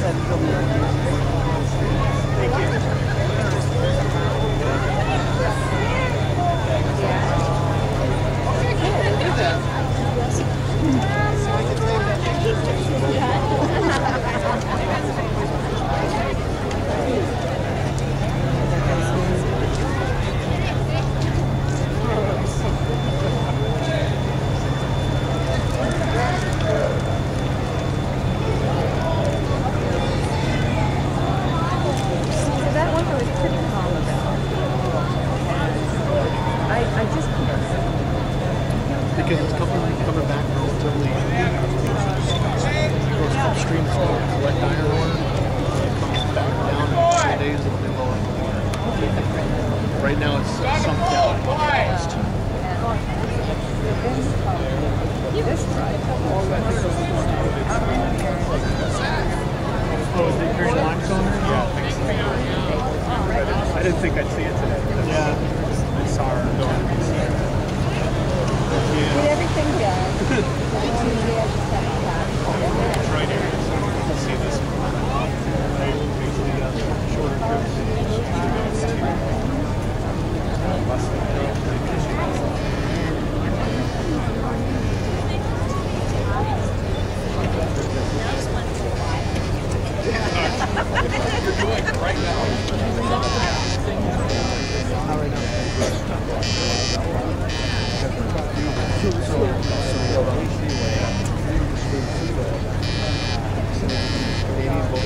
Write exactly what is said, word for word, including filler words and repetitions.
Because it's coming, coming back relatively. It goes upstream, it's going to collect iron ore. It comes back down in four days and then go in the water. Right now it's sunk down. Oh, is it green limestone? Yeah, I think so. I didn't think I'd see it today. Yeah, I saw her going. Get everything done. It's right here. So you see this one. Basically, uh, shorter trips. You're doing it right now. Not right now.